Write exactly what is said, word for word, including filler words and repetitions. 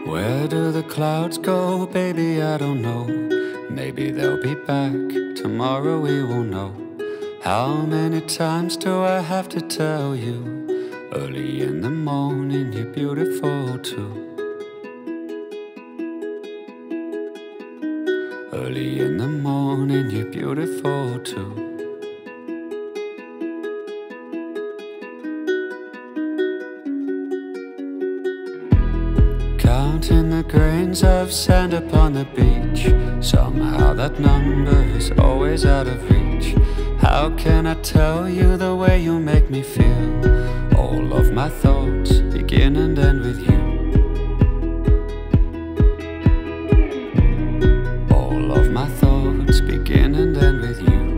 Where do the clouds go, baby? I don't know. Maybe they'll be back tomorrow, we will know. How many times do I have to tell you? Early in the morning, you're beautiful too. Early in the morning, you're beautiful too. Counting the grains of sand upon the beach. Somehow that number is always out of reach. How can I tell you the way you make me feel? All of my thoughts begin and end with you. All of my thoughts begin and end with you.